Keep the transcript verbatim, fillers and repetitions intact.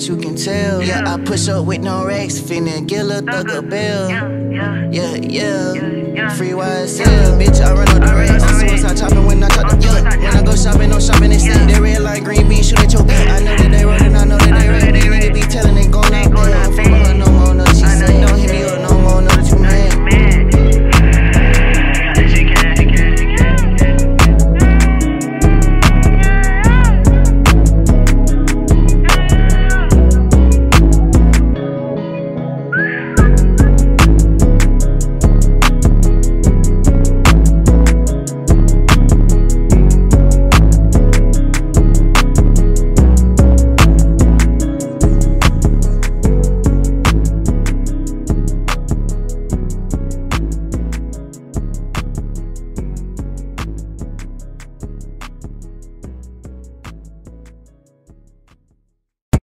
you can tell. Yeah, I push up with no racks, finna get a thug a bill. Yeah, yeah, free Y S L. Bitch, I run up the racks. I'm suicide chopping when I chop the plug. When I go shopping, no shopping, they stick. They red like green beans, shoot at your back. I know that they rollin', I know that they rap. These niggas be tellin' they gon' out there.